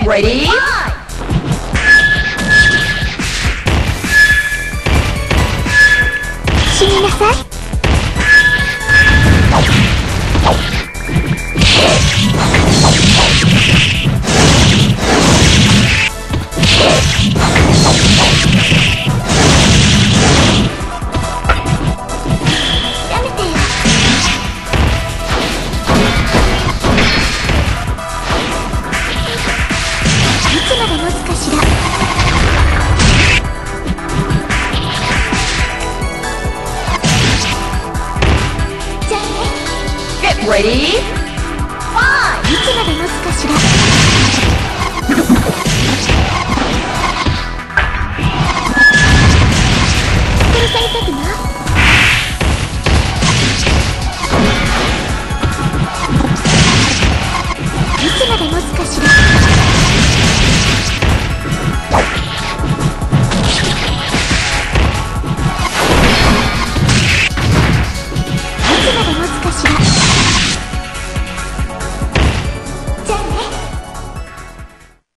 ready? 死になさい。やめてよ。いつまで持つかしら。 Get ready? いつまで持つかしら。